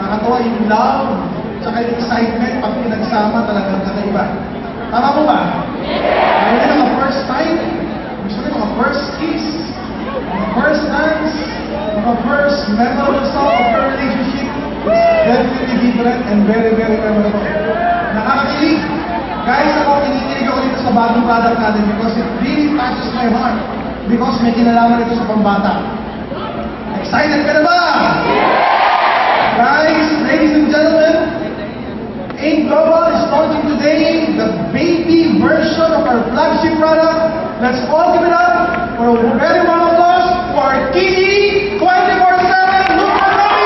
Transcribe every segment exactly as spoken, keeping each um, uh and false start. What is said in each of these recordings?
Nakakatawa yung love, tsaka yung excitement pag pinagsama talagang kakaiba. Tama po ba? Lalo na mga first time, gusto nyo mga first kiss, mga first dance, mga first memorable song of your relationship. It's definitely different and very, very memorable. Nakakakilig. Guys, ako, kinikilig ako dito sa bagong product natin because it really touches my heart. Because may kinalaman ito sa pambata. Excited ka na ba? Guys, ladies and gentlemen, AIM Global is launching today the baby version of our flagship product. Let's all give it up for a very warm applause for Kiki twenty-four seven Lupa Robbie!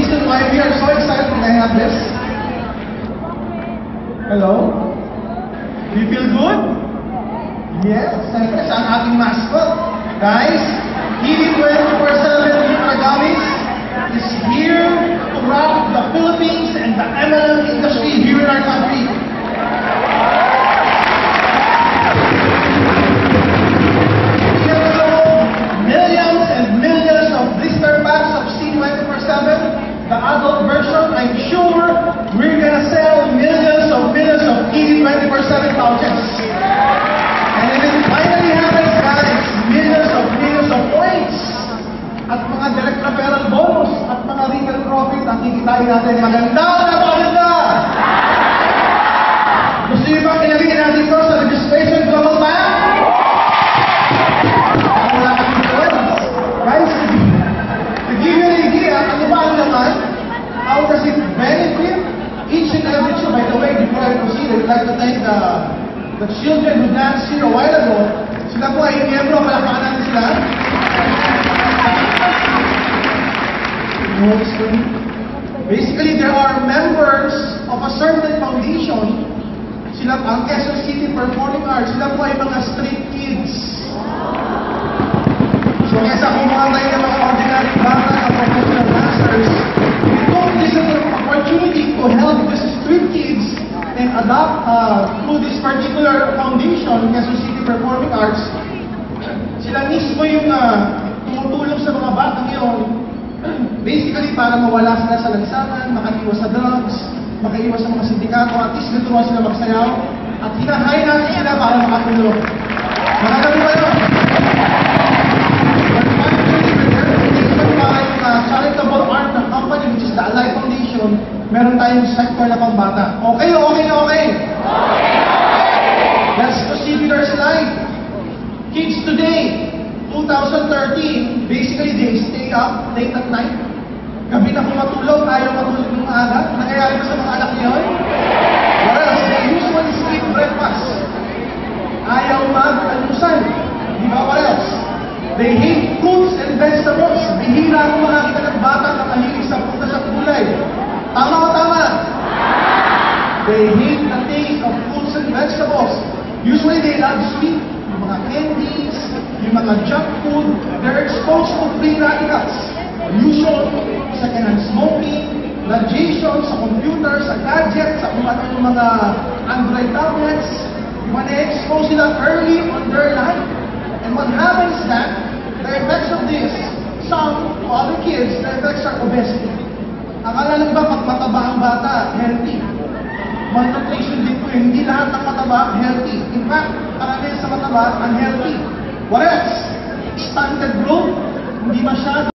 reason why we are so excited when I have this. Hello? Do you feel good? Yes, siyempre siya ang ating mascot. Guys, T V twenty-four seven Tragamis is here to rock the Philippines and the M L M industry here in our country. We have sold millions and millions of blister packs of C twenty-four seven. The adult version, I'm sure we're gonna sell millions of millions of T V twenty-four seven pouches. And if it finally happens, guys, millions of millions of points at mga direct referral bonus at mga retail profit ang kikitain natin. Maganda o napakaganda! Gusto niyo ba kinabigyan natin ito sa registration global pack? Ako wala kami doon. Guys, to give you an idea, ano ba ang naman? How does it benefit each and every child? By the way, before I proceed, I would like to thank the, the children who danced here a while ago. Sila po ay miyembro, palakpakan natin sila. Basically, there are members of a certain foundation. Sila ang Quezon City Performing Arts. Sila po ay mga street kids. So, kesa kumuha tayo ng mga ordinary bata na professional dancers, we took this as an opportunity to help the street kids and adopt uh, through this particular foundation, Quezon City Performing Arts. Sila mismo yung uh, tumutulong sa mga bata ngayon. Basically, para mawala sila sa lansangan, makaiwas sa drugs, makaiwas sa mga sindikato, at least natuwa sila magsayaw, at hinahay natin sila para makatulong. Makakami ba yun? Para yung uh, charitable art ng company, which is the Alive Foundation, meron tayong sector na pambata. Okay o okay na okay? Okay! Let's proceed with our slide. Kids today, twenty thirteen, basically they stay up late at night. Gabi na kung matulog, ayaw matulog ng maaga. Nangyayari ba sa mga anak niyo? Whereas they usually skip breakfast. Ayaw mag-almusal. Di ba? What else? They hate fruits and vegetables. Bihira kung makakita ng bata na mahilig sa prutas at gulay. Tama o tama? They hate the taste of fruits and vegetables. Usually they love sweet, yung mga candies, yung mga junk food. They're exposed to free radicals. Pollution, secondhand smoking, radiation sa computer, sa gadgets, sa kung ano yung mga Android tablets. When they expose sila early on their life. And what happens is that the effects of this, some to other kids, the effects are obesity. Akala lang ba pag mataba ang bata, healthy? Malnutrition din po yun. Hindi lahat ng mataba, healthy. In fact, karamihan sa mataba, unhealthy. What else? Stunted growth, hindi masyado.